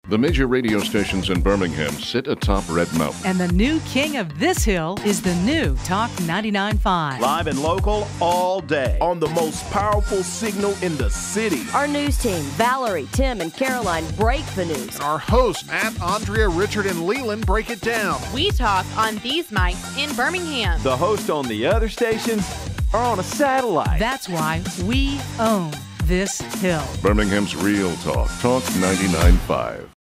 The major radio stations in Birmingham sit atop Red Mountain. And the new king of this hill is the new Talk 99.5. Live and local all day. On the most powerful signal in the city. Our news team, Valerie, Tim, and Caroline, break the news. And our hosts, Matt, Andrea, Richard, and Leland, break it down. We talk on these mics in Birmingham. The hosts on the other stations are on a satellite. That's why we own this hill. Birmingham's Real Talk, Talk 99.5.